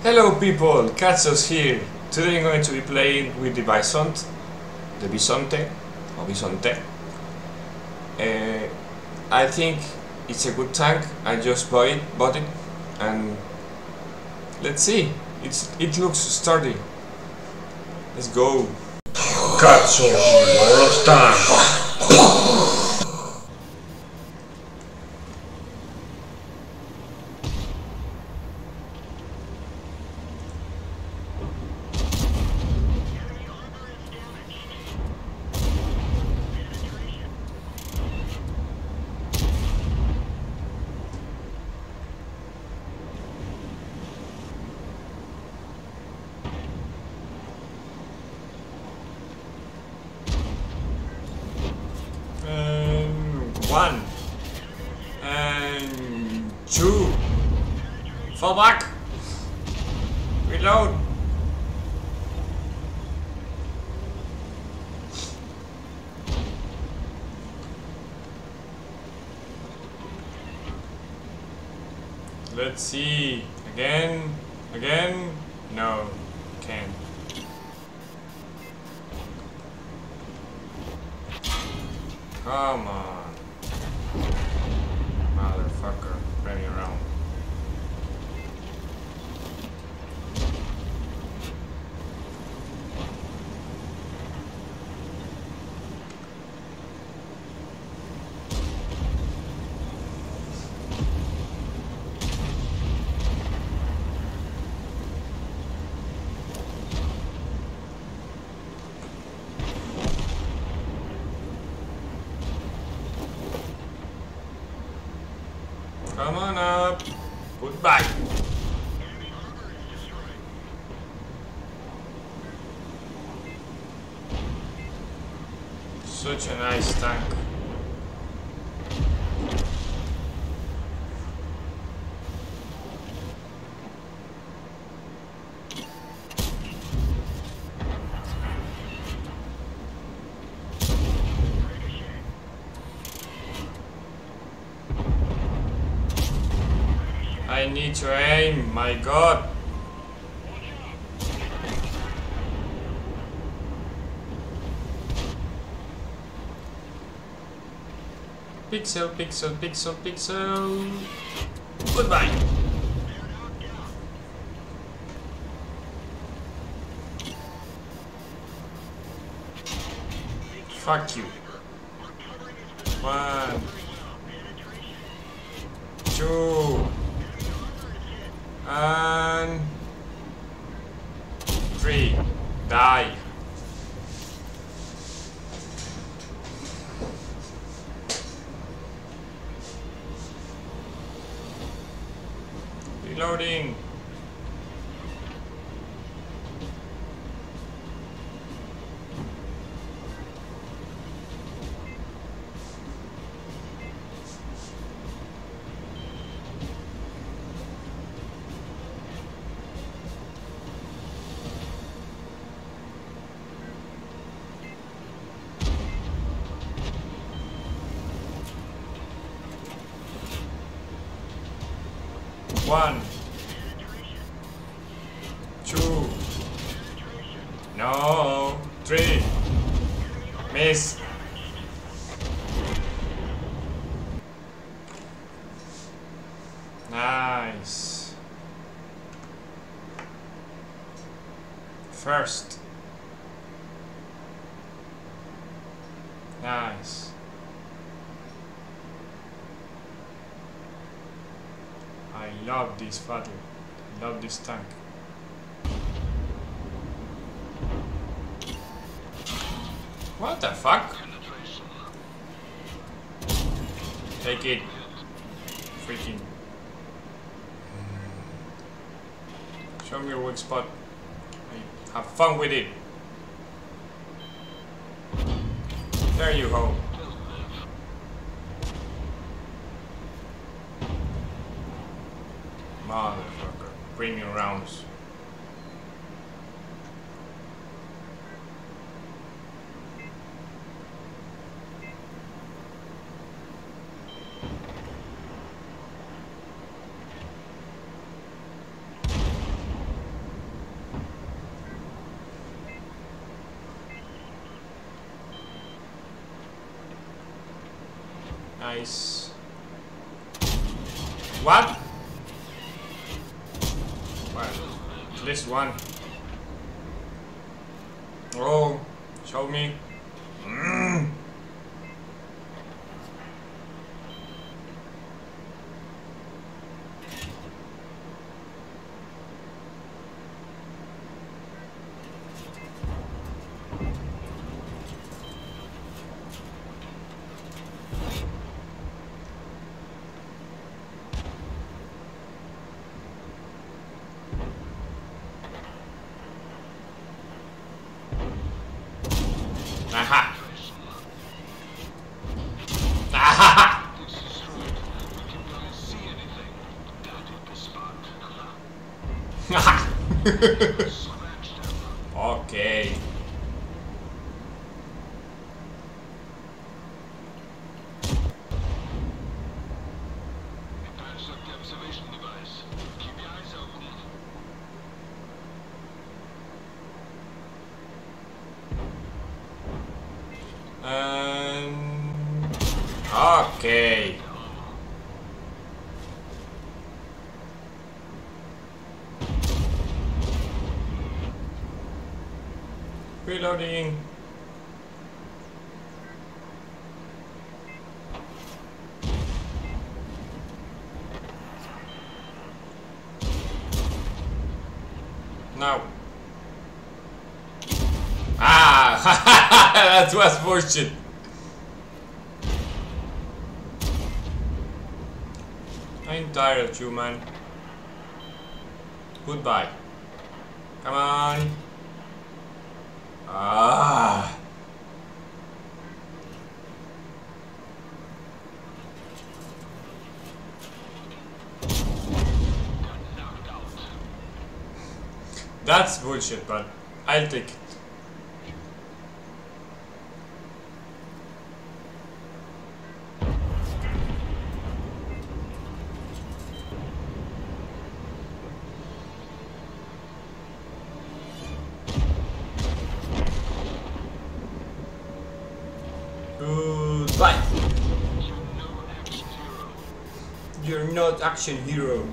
Hello people, Katzo's here. Today I'm going to be playing with the Bisonte, or Bisonte. I think it's a good tank. I just bought it, and let's see. It looks sturdy. Let's go. Katzo, World of Tanks. One and two. Fall back. Reload. Let's see. Again. No, can't. Come on. Motherfucker, running around. Come on up. Goodbye. Such a nice tank. I need to aim, my god. Pixel. Goodbye. Fuck you. 1, 2 and 3. Die. Reloading. One, 2, no, 3, miss. Nice. First. Nice. I love this battle. I love this tank. What the fuck? Take it. Freaking. Show me your weak spot. Have fun with it. There you go. Motherfucker, premium rounds. Nice. What? Well, at least one. Oh, show me. Aha! Aha! Okay. Okay. Reloading. Now. Ah! That was bullshit. I'm tired of you, man. Goodbye. Come on. Ah. That's bullshit, but I'll take it. Goodbye. You're not action hero.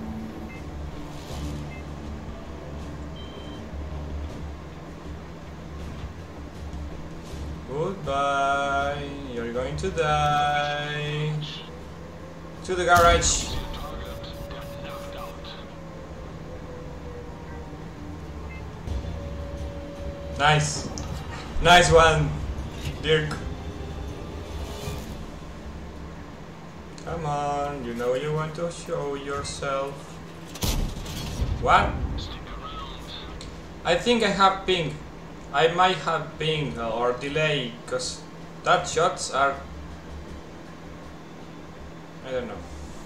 Goodbye. You're going to die. To the garage. Nice. Nice one, Dirk. Come on, you know you want to show yourself. What? I think I have ping. I might have ping or delay, because that shots are... I don't know.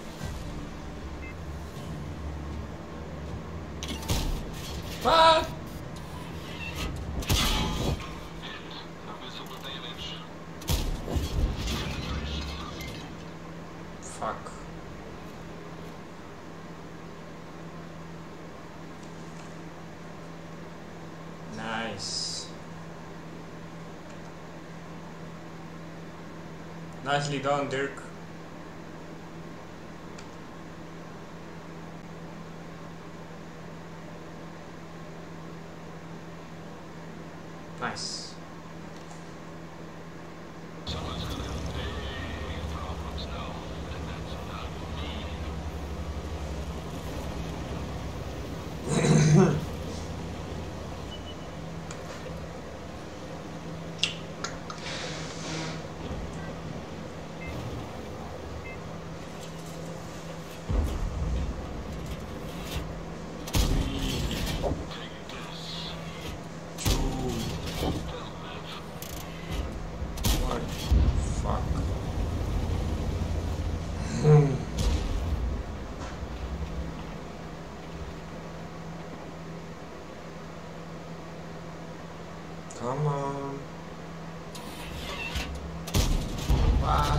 What? Fuck. Nice. Nicely done, Dirk. Nice. Come on. What?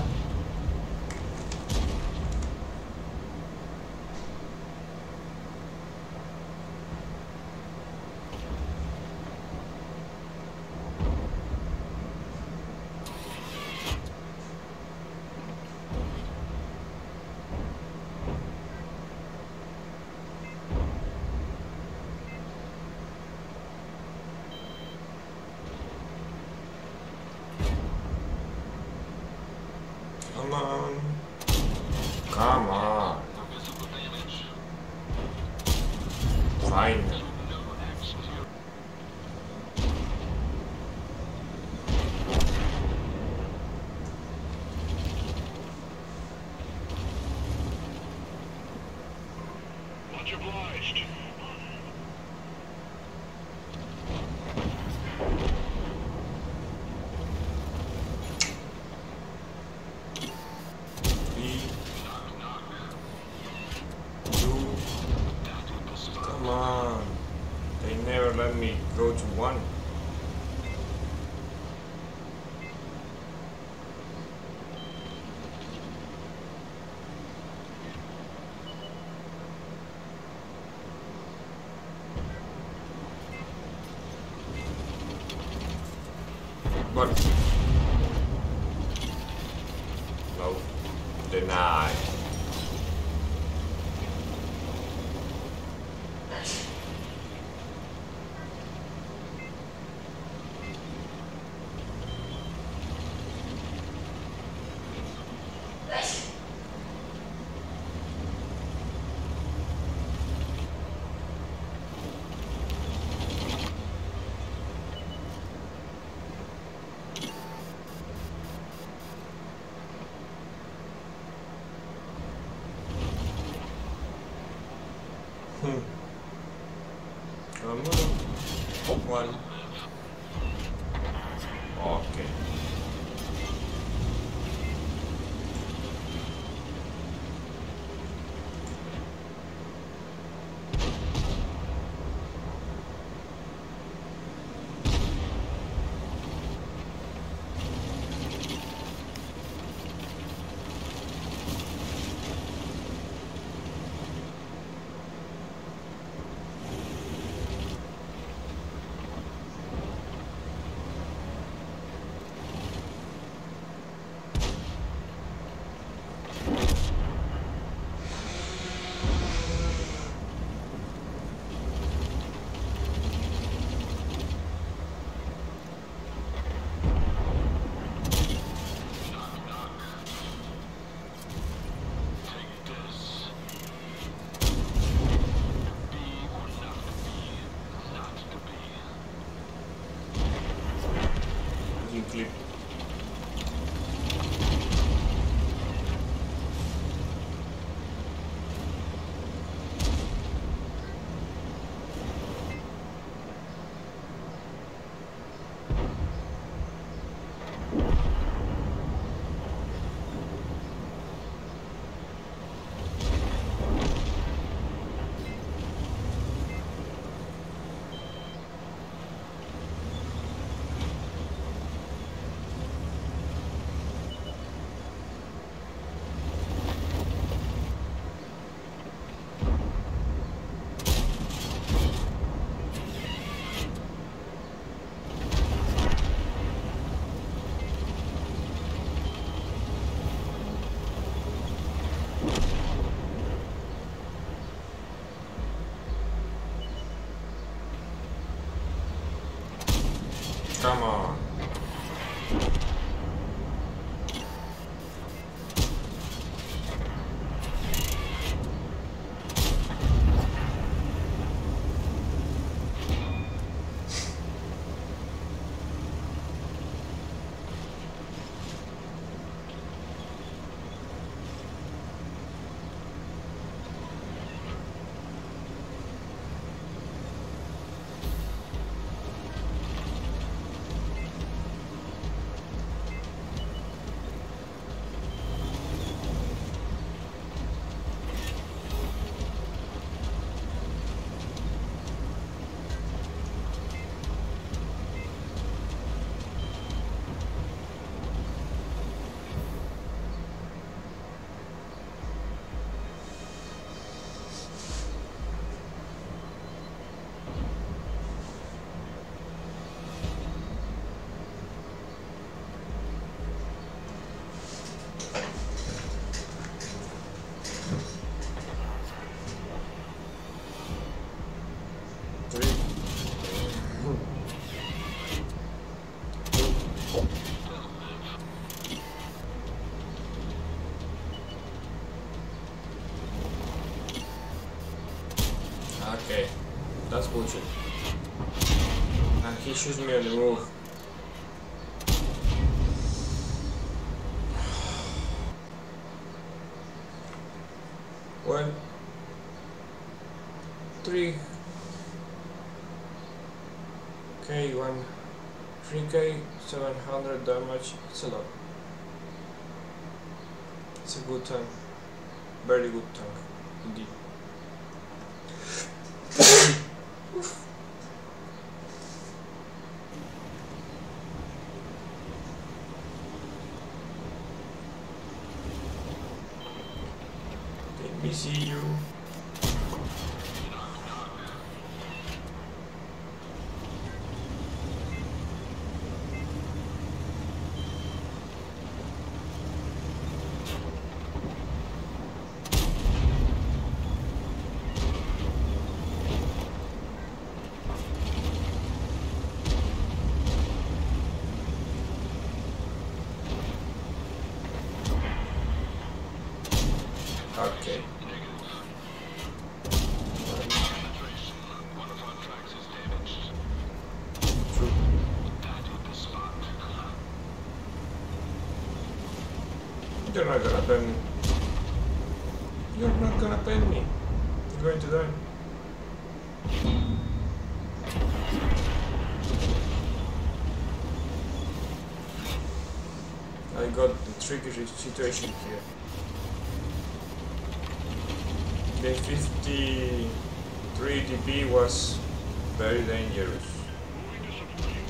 Fine. Much obliged. Come on. They never let me go to one. But no, deny. Come on. One. Okay. Clip. Come on. That's bullshit. And he shoots me on the move. Well, 3K, 3K, 700 damage. It's a lot. It's a good tank. Very good tank, indeed. Let me see you. Okay. True. You're not gonna pen me. You're not gonna pen me. You're going to die. I got the tricky situation here. The 53 dB was very dangerous. Moving to support you.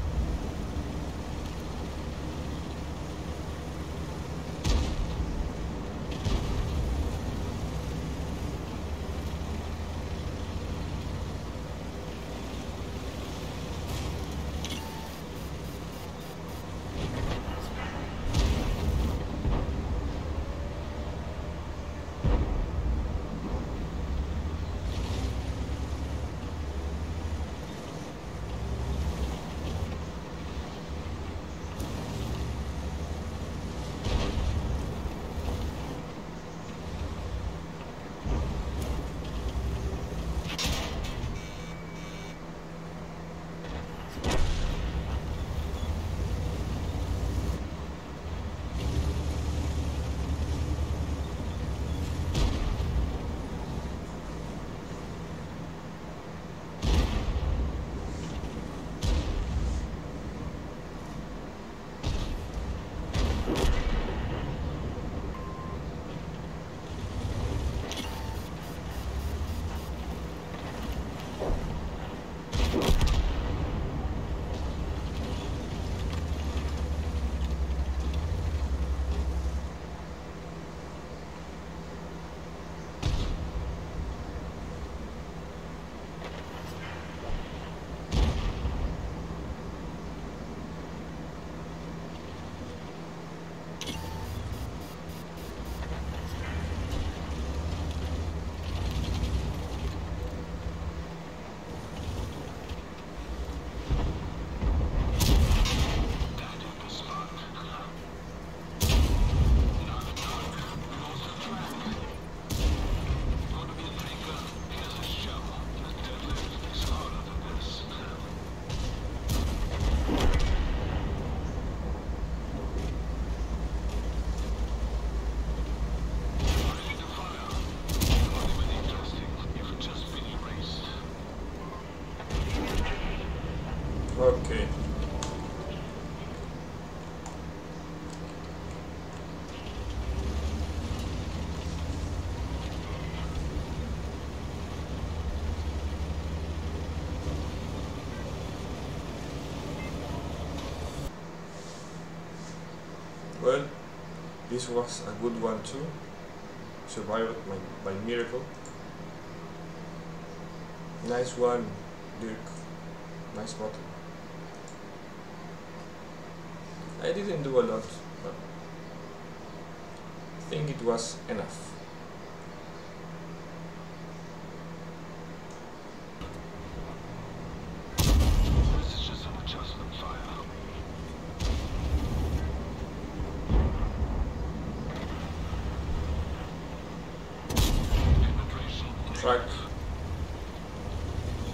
Okay. Well, this was a good one too. Survived by miracle. Nice one, Dirk. Nice bottle. I didn't do a lot, but I think it was enough. This is just an adjustment fire. Track.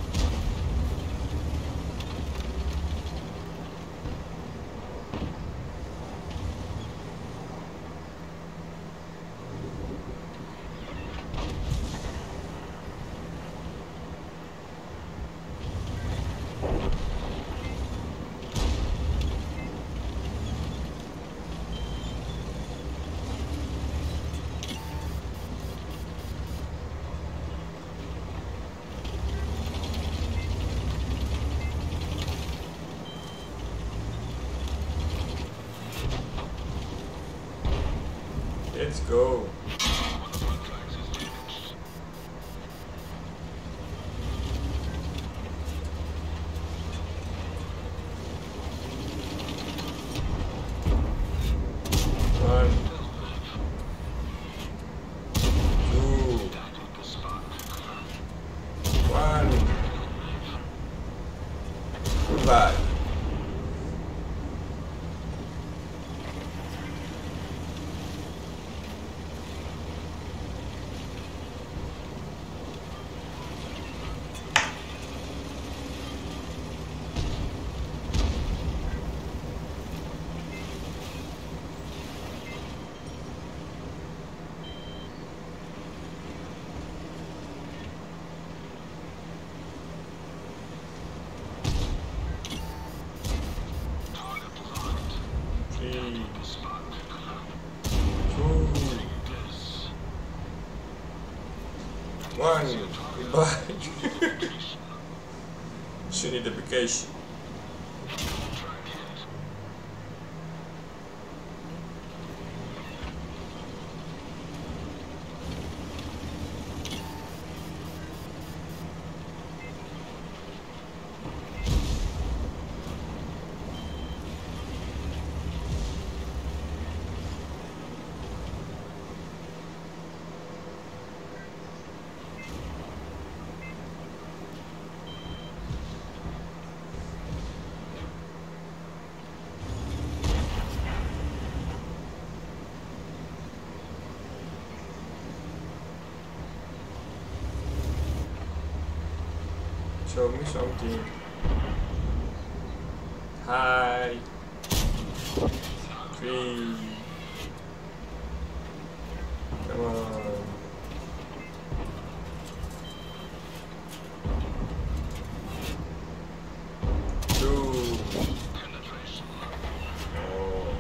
Let's go. One, two, one. Goodbye. Three, two, one. Goodbye. She need application. Show me something. Hi. Three. Come on. Two. Oh.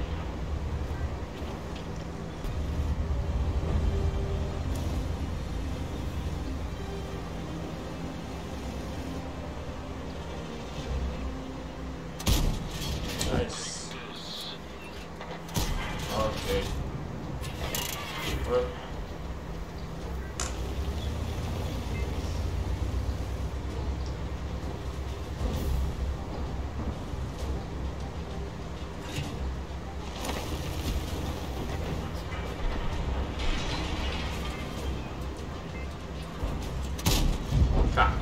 Nice. Okay. Well. Ha.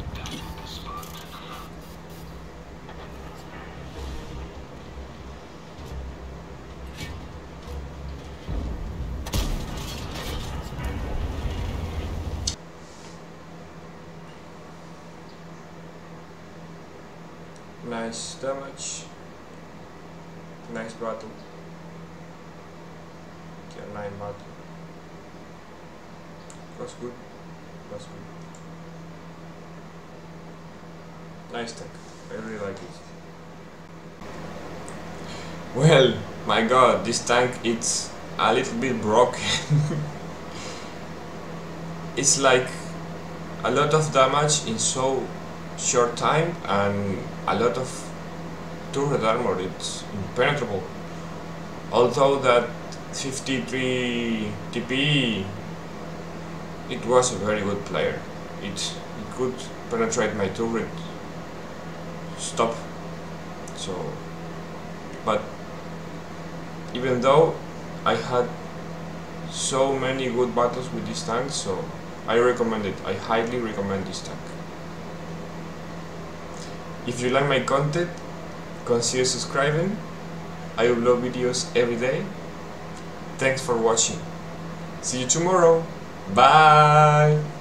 Nice damage. Nice battle. Tier 9 battle. Was good. Was good. Nice tank. I really like it. Well, my god, this tank it's a little bit broken. It's like a lot of damage in so short time and a lot of turret armor. It's impenetrable. Although that 53 TP, it was a very good player. It could penetrate my turret stop. So, but even though I had so many good battles with this tank, so I recommend it. I highly recommend this tank. If you like my content, consider subscribing. I upload videos every day. Thanks for watching. See you tomorrow. Bye.